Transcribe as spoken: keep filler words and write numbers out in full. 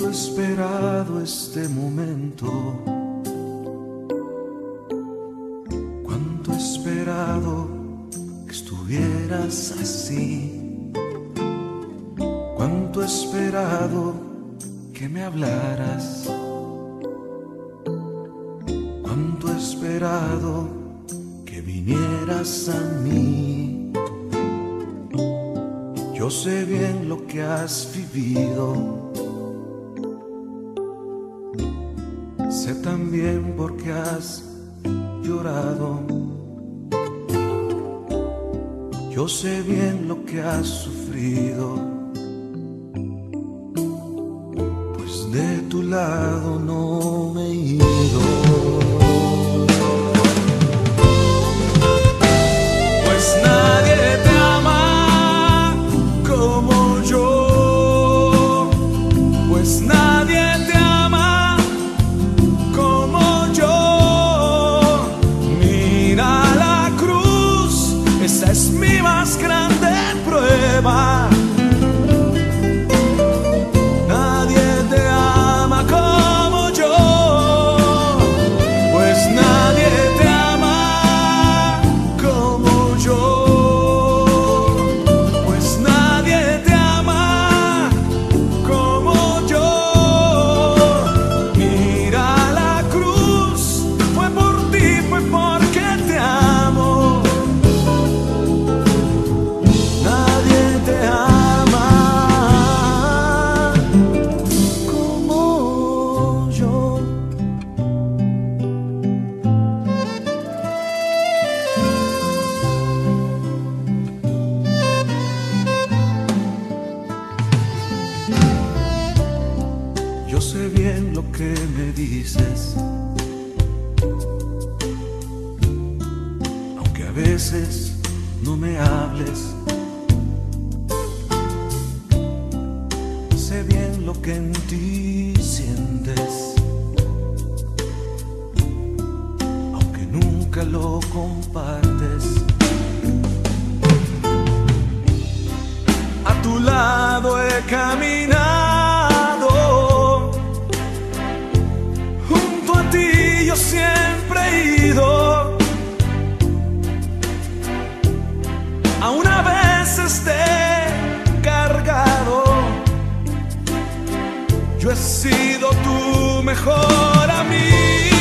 Cuánto he esperado este momento, cuánto he esperado que estuvieras así, cuánto he esperado que me hablaras, cuánto he esperado que vinieras a mí. Yo sé bien lo que has vivido, sé también por qué has llorado. Yo sé bien lo que has sufrido, pues de tu lado no me he ido. Pues nadie te ama como yo, pues nadie te ama como yo. Mira la cruz, esa es mi más grande prueba. Nadie te ama como yo, pues nadie te ama como yo, pues nadie te ama como yo. Mira la cruz, fue por ti, fue porque te amo. Nadie te ama como yo. Yo sé bien lo que me dices, aunque a veces no me hables. Sé bien lo que en ti sientes, aunque nunca lo compartes. A tu lado he caminado, junto a ti yo siempre he ido, aún a veces te he cargado. Yo he sido tu mejor amigo.